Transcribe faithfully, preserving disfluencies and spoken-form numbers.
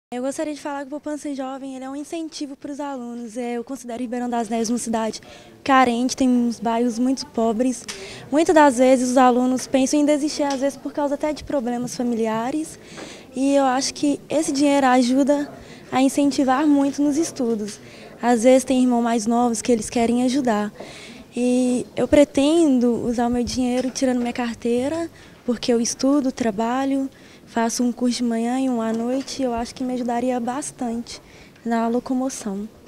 Eu gostaria de falar que o Poupança Jovem ele é um incentivo para os alunos. Eu considero Ribeirão das Neves uma cidade carente, tem uns bairros muito pobres. Muitas das vezes os alunos pensam em desistir, às vezes por causa até de problemas familiares. E eu acho que esse dinheiro ajuda a incentivar muito nos estudos. Às vezes tem irmãos mais novos que eles querem ajudar. E eu pretendo usar o meu dinheiro tirando minha carteira, porque eu estudo, trabalho, faço um curso de manhã e um à noite, e eu acho que me ajudaria bastante na locomoção.